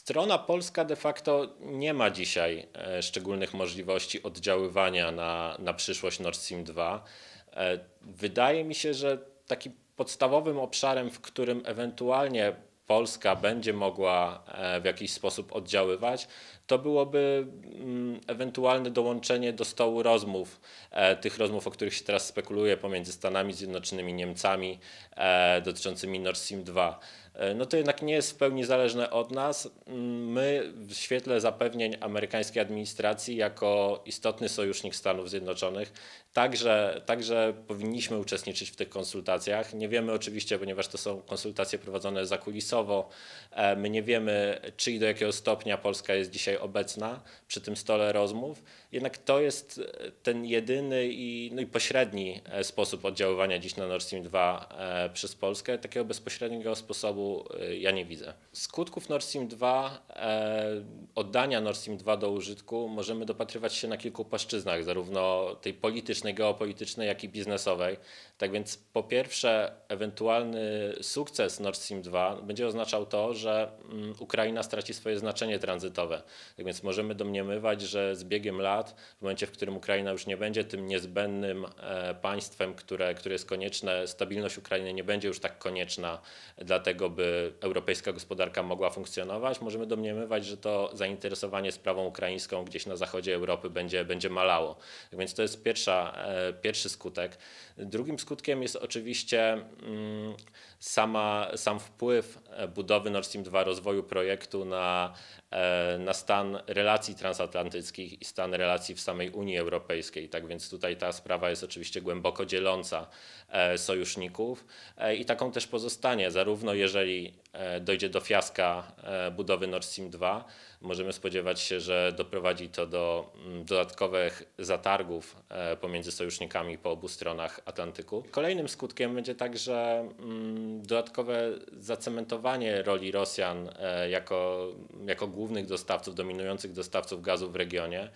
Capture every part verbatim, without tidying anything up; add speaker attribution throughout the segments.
Speaker 1: Strona polska de facto nie ma dzisiaj e, szczególnych możliwości oddziaływania na, na przyszłość Nord Stream dwa. E, Wydaje mi się, że takim podstawowym obszarem, w którym ewentualnie Polska będzie mogła e, w jakiś sposób oddziaływać, to byłoby mm, ewentualne dołączenie do stołu rozmów, e, tych rozmów, o których się teraz spekuluje pomiędzy Stanami Zjednoczonymi i Niemcami e, dotyczącymi Nord Stream dwa. E, No to jednak nie jest w pełni zależne od nas. Mm, My w świetle zapewnień amerykańskiej administracji jako istotny sojusznik Stanów Zjednoczonych także, także powinniśmy uczestniczyć w tych konsultacjach. Nie wiemy oczywiście, ponieważ to są konsultacje prowadzone zakulisowo, e, my nie wiemy, czy i do jakiego stopnia Polska jest dzisiaj obecna przy tym stole rozmów. Jednak to jest ten jedyny i, no i pośredni e, sposób oddziaływania dziś na Nord Stream dwa e, przez Polskę. Takiego bezpośredniego sposobu e, ja nie widzę. Skutków Nord Stream dwa, e, oddania Nord Stream dwa do użytku możemy dopatrywać się na kilku płaszczyznach, zarówno tej politycznej, geopolitycznej, jak i biznesowej. Tak więc po pierwsze ewentualny sukces Nord Stream dwa będzie oznaczał to, że mm, Ukraina straci swoje znaczenie tranzytowe. Tak więc możemy domniemywać, że z biegiem lat, w momencie, w którym Ukraina już nie będzie tym niezbędnym e, państwem, które, które jest konieczne, stabilność Ukrainy nie będzie już tak konieczna dlatego, by europejska gospodarka mogła funkcjonować. Możemy domniemywać, że to zainteresowanie sprawą ukraińską gdzieś na zachodzie Europy będzie, będzie malało. Tak więc to jest pierwsza, e, pierwszy skutek. Drugim skutkiem jest oczywiście mm, sama, sam wpływ budowy Nord Stream dwa, rozwoju projektu na, e, na stan relacji transatlantyckich i stan relacji w samej Unii Europejskiej. Tak więc tutaj ta sprawa jest oczywiście głęboko dzieląca e, sojuszników e, i taką też pozostanie, zarówno jeżeli e, dojdzie do fiaska e, budowy Nord Stream dwa, możemy spodziewać się, że doprowadzi to do mm, dodatkowych zatargów e, pomiędzy sojusznikami po obu stronach Atlantyku. Kolejnym skutkiem będzie także mm, dodatkowe zacementowanie roli Rosjan e, jako, jako głównych dostawców, dominujących dostawców gazu w regionie.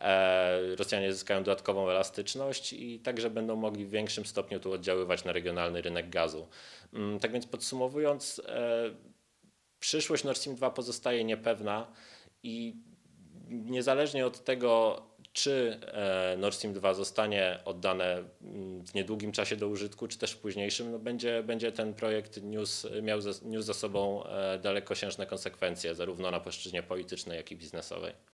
Speaker 1: E, Rosjanie zyskają dodatkową elastyczność i także będą mogli w większym stopniu tu oddziaływać na regionalny rynek gazu. Mm, Tak więc podsumowując, e, przyszłość Nord Stream dwa pozostaje niepewna i niezależnie od tego, czy e, Nord Stream dwa zostanie oddane mm, w niedługim czasie do użytku, czy też w późniejszym, no będzie, będzie ten projekt niósł, miał za, niósł za sobą e, dalekosiężne konsekwencje, zarówno na płaszczyźnie politycznej, jak i biznesowej.